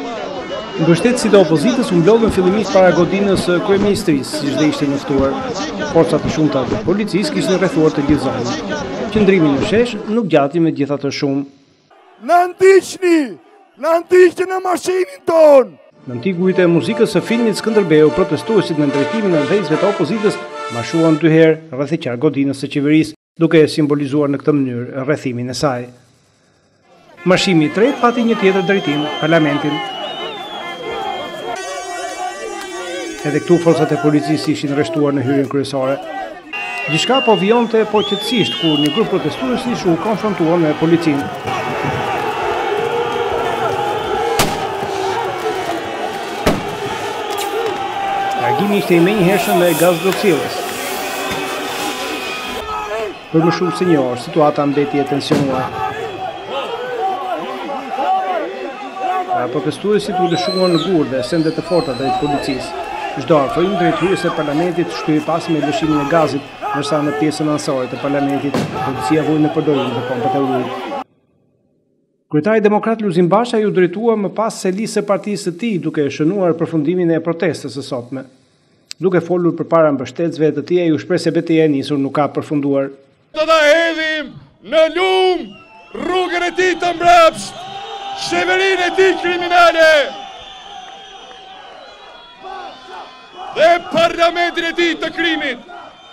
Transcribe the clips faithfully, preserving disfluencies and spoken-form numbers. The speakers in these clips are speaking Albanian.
Mbështetësit e opozitës u mblodhen fillimisht para godinës së kryeministrisë, siç dhe ishte njoftuar. Forca të shumta të policisë kishin rrethuar të gjithë zonën. Qëndrimi në shesh nuk gjati megjithatë shumë. Na ndiqni! Na ndiqni në mashinin tonë! Në ntigurit e muzikës së filmit Skënderbeu, protestuesit në drejtimin e dhënësve të opozitës mashuan dy herë rreth e qark godinës së qeverisë, duke simbolizuar në këtë mënyrë rrethimin e saj. Mashimi i tretë pati një tjetër drejtim, parlamentin. Edhe këtu forcat e policisë ishin arrestuar në hyrjen kryesore. Gjithçka po vionte po qetësisht kur një grup protestuesish u konfrontua me policinë. Largimi ishte i menjëhershëm me gaz blocillës. Për më shumë se një orë, situata mbeti e tensionuar. Protestuesit u lëshuan në gurë dhe sende të forta drejt policisë. Çdo afrim drejt hyrjes së parlamentit shtyi pas me lëshimin e gazit, ndërsa në pjesën anësore të parlamentit policia vuri në përdorim të pompat e ujit. Kryetari demokrat Luzin Basha ju drejtua më pas selisë së partisë së tij duke shënuar përfundimin e protestës së sotme. Duke folur përpara mbështetësve të tij, u shpreh se betejë e nisur nuk ka përfunduar. Do ta hedhim në lum rrugën e tij të mbrapsht, qeverinë e tij kriminale dhe parlamentin e tij të krimit.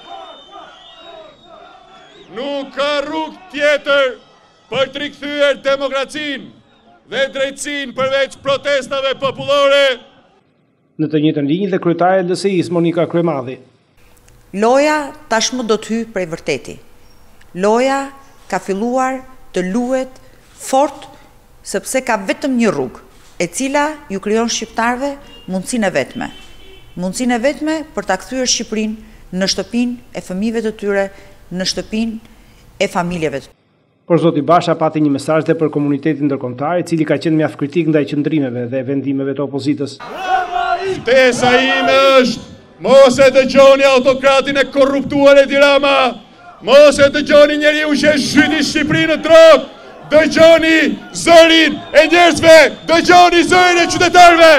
Nuk ka rrugë tjetër për të rikthyer demokracinë dhe drejtësinë përveç protestave popullore. Në të njëjtën linjë dhe kryetare e L S I-s Monika Kryemadhi. Loja tashmë do të hyjë prej vërteti. Loja ka filluar të luhet fort sepse ka vetëm një rrugë, e cila ju krijon shqiptarëve mundësinë e vetme. Mundësinë e vetme për ta kthyer Shqipërinë në shtëpinë e fëmijëve të tyre, në shtëpinë e familjeve. Por zoti Basha pati një mesazh dhe për komunitetin ndërkombëtar, i cili ka qenë mjaft kritik ndaj qëndrimeve dhe vendimeve të opozitës. Ftesa ime është mos e dëgjoni autokratin e korruptuar e Dirama, mos e dëgjoni njeriu që zhyti Shqipërinë në drog, dëgjoni zërin e njerëzve, dëgjoni zërin e qytetarëve.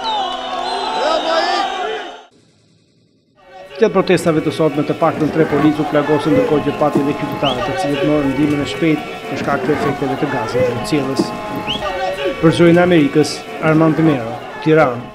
Gjatë protestave të sotme të paktën tre policë u plagosën ndërkohë që pati dhe qytetarë të cilët morën ndihmën e shpejtë në shkak të efekteve të gazit të qiellës. Për Zërin e Amerikës, Armand Temero, Tiranë.